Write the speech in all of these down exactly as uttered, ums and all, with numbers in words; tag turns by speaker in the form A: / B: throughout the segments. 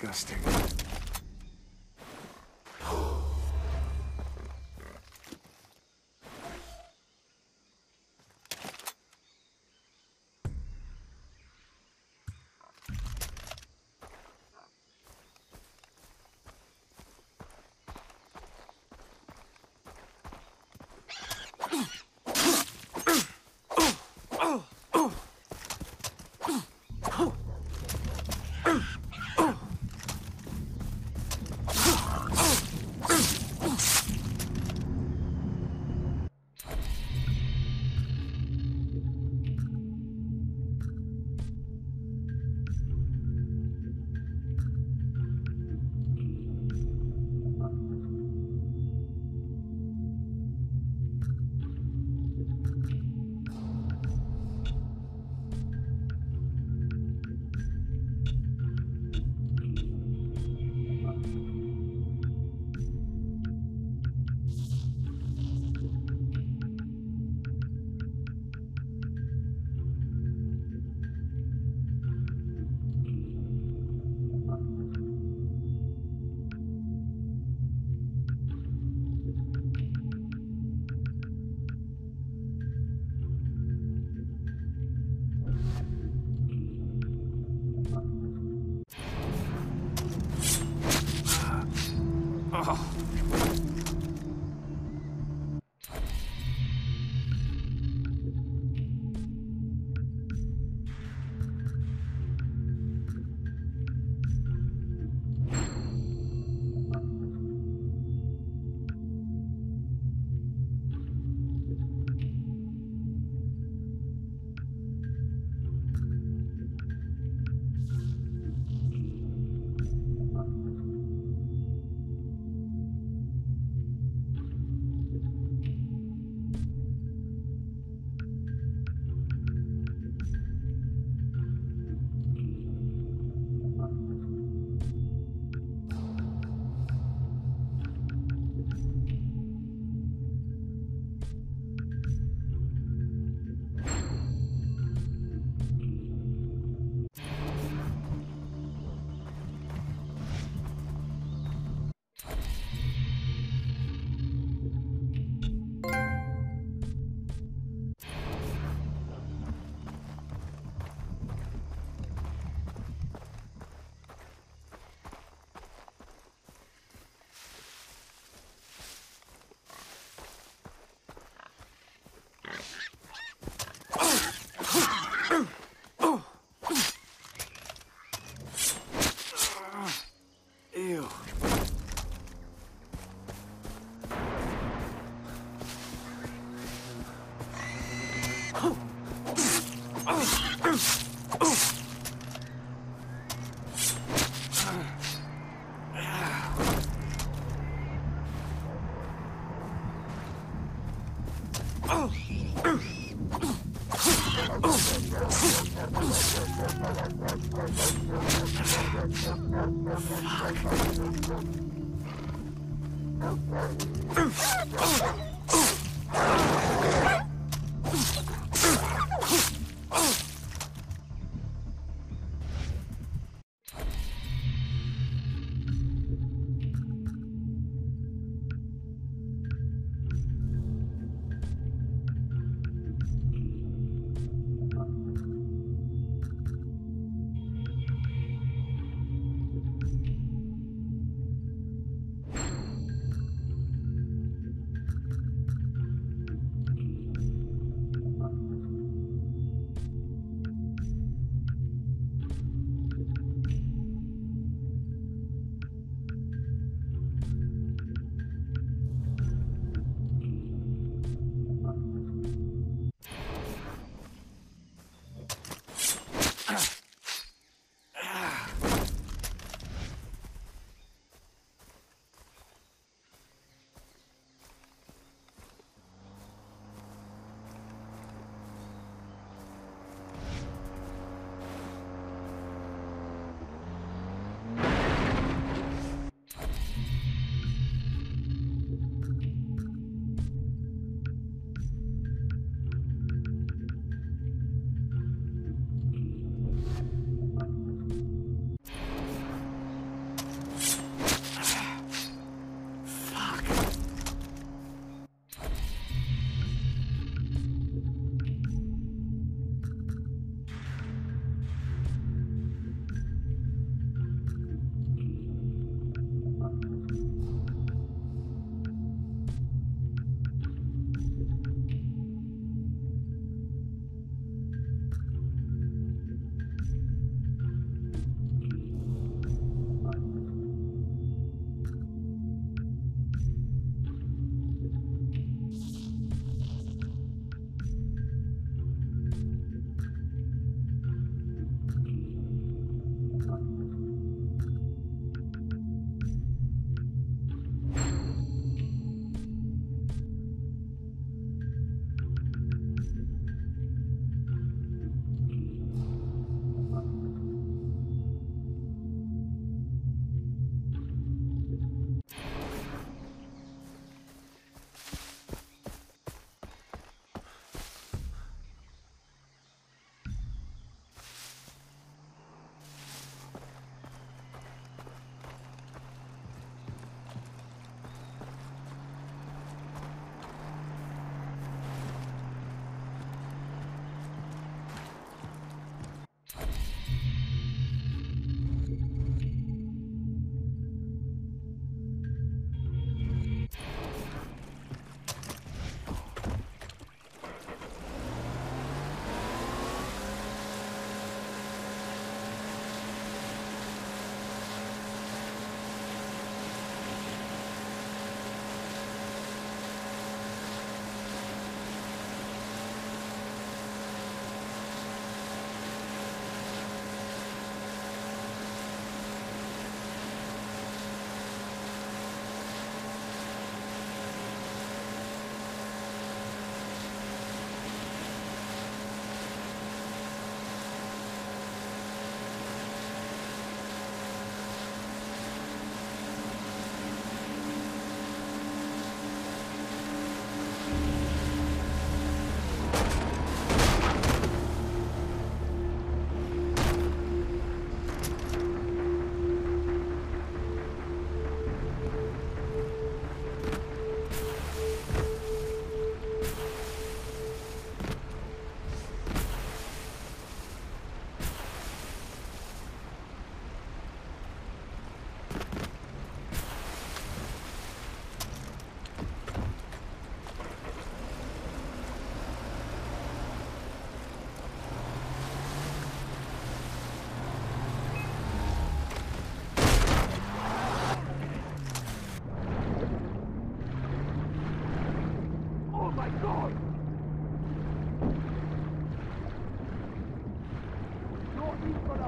A: disgusting. Ew.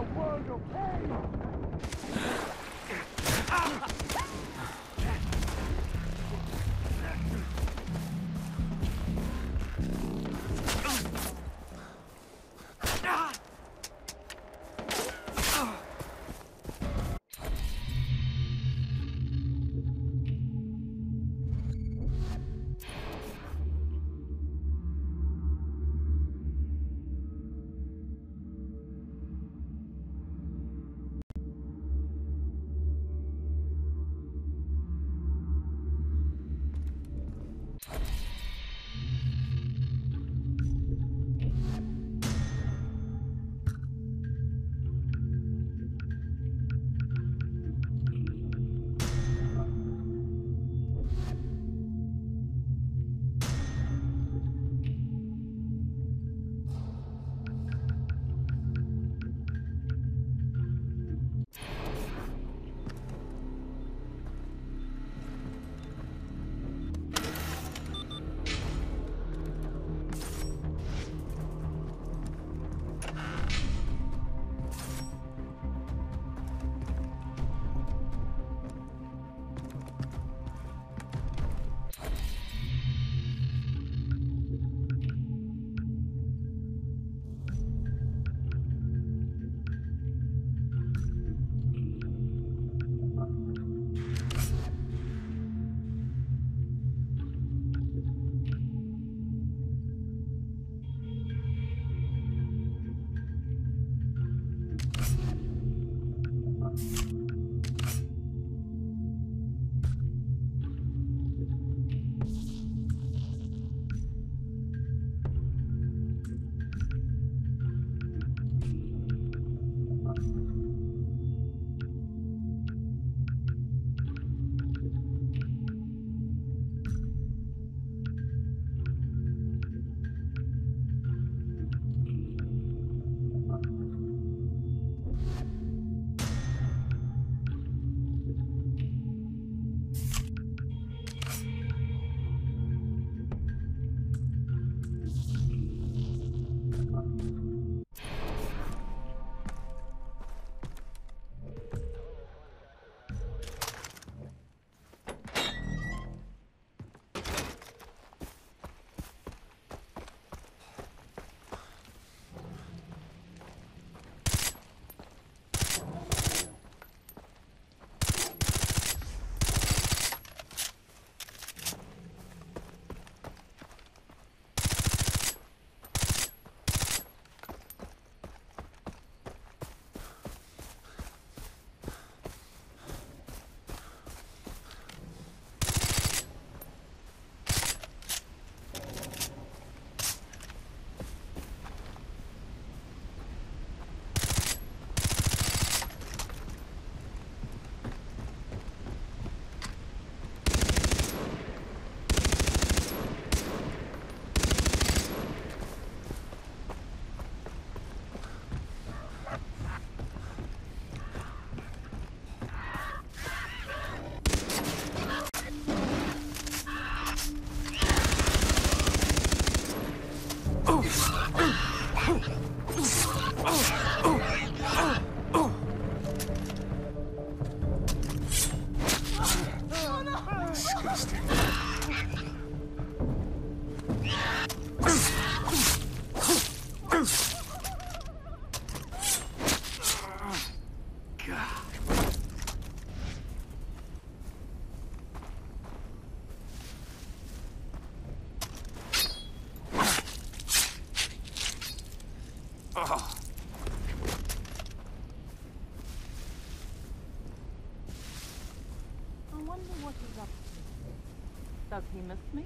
A: Does he miss me?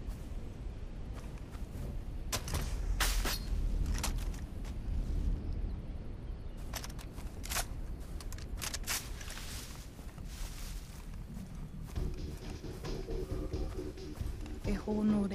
B: Honore.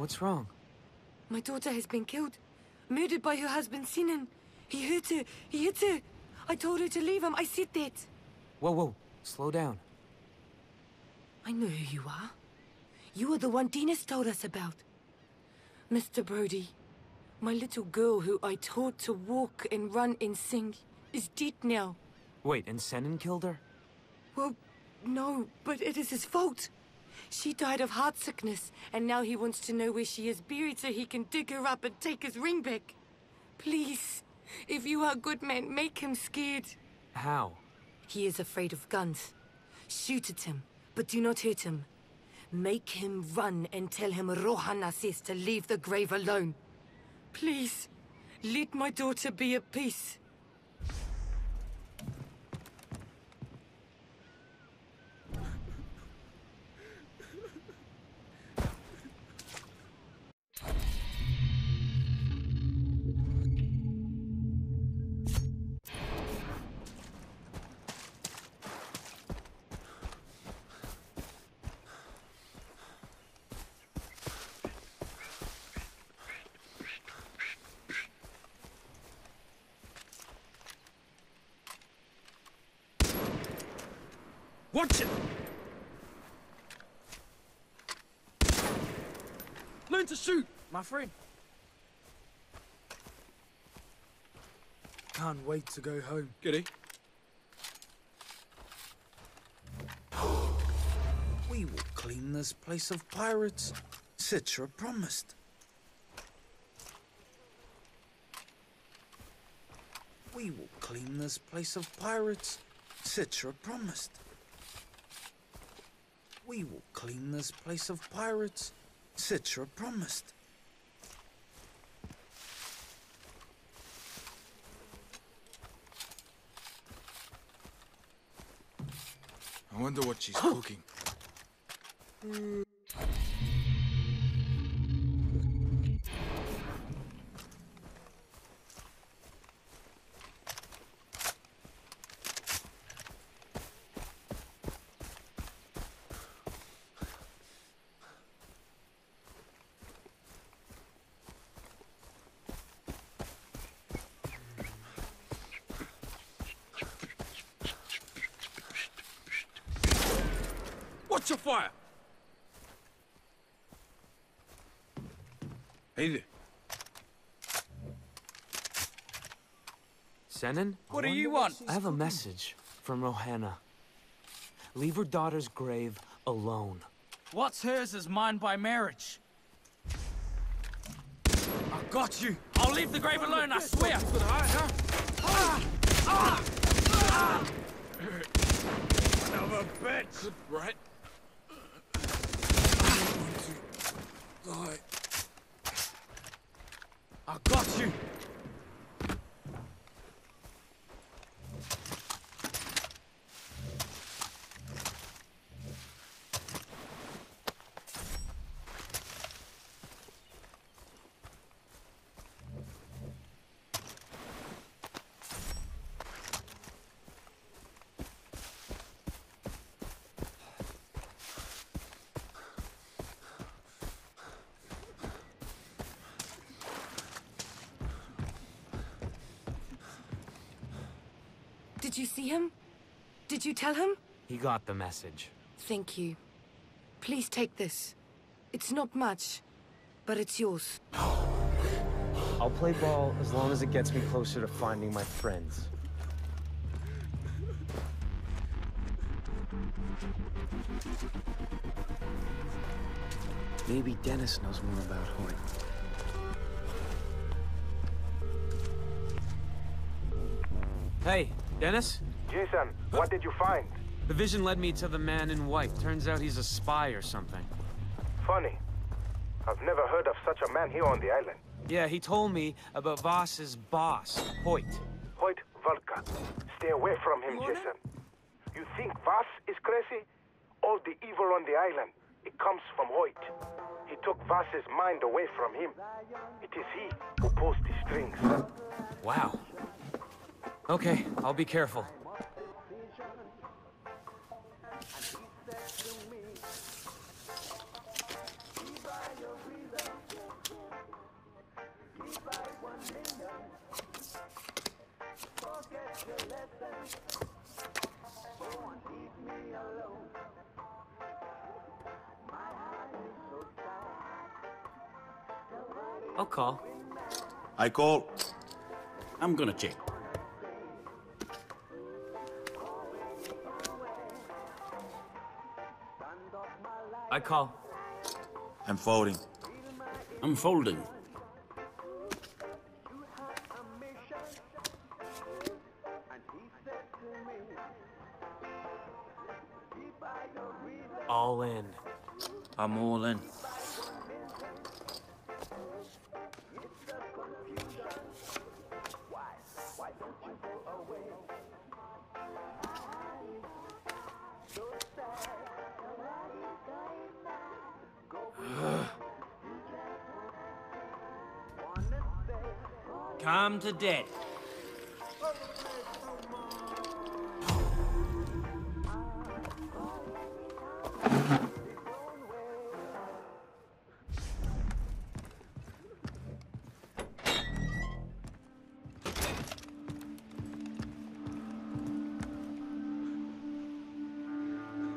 A: What's wrong?
B: My daughter has been killed. Murdered by her husband, Sinan. He hurt her. He hit her. I told her to leave him. I said that.
A: Whoa, whoa. Slow down.
B: I know who you are. You are the one Dennis told us about. Mister Brody, my little girl who I taught to walk and run and sing is dead now.
A: Wait, and Senan killed her?
B: Well, no, but it is his fault. She died of heart sickness, and now he wants to know where she is buried so he can dig her up and take his ring back. Please, if you are a good man, make him scared.
A: How?
B: He is afraid of guns. Shoot at him, but do not hurt him. Make him run and tell him Rohana says to leave the grave alone. Please, let my daughter be at peace.
C: Watch it! Learn to shoot, my friend.
D: Can't wait to go home.
C: Goody.
D: We will clean this place of pirates. Citra promised. We will clean this place of pirates. Citra promised. We will clean this place of pirates. Citra promised.
E: I wonder what she's cooking.
C: Watch your fire! Hey there.
A: Senan?
C: What do you want?
A: I have a message from Rohana. Leave her daughter's grave alone.
C: What's hers is mine by marriage. I got you. I'll leave the grave alone, I swear. Ah! Ah! Ah! Son of a bitch!
E: Good, right?
D: Die.
C: I got you.
B: Did you see him? Did you tell him?
A: He got the message.
B: Thank you. Please take this. It's not much, but it's yours.
A: I'll play ball as long as it gets me closer to finding my friends. Maybe Dennis knows more about Hoyt. Hey, Dennis?
F: Jason, what did you find?
A: The vision led me to the man in white. Turns out he's a spy or something.
F: Funny. I've never heard of such a man here on the island.
A: Yeah, he told me about Voss's boss, Hoyt.
F: Hoyt Volka. Stay away from him, Jason. You think Voss is crazy? All the evil on the island, it comes from Hoyt. He took Voss's mind away from him. It is he who pulls the strings.
A: Wow. Okay, I'll be careful. I'll call.
G: I call.
H: I'm gonna check.
A: I call.
G: I'm folding.
H: I'm folding.
A: All in.
D: I'm all in.
H: Calm to death.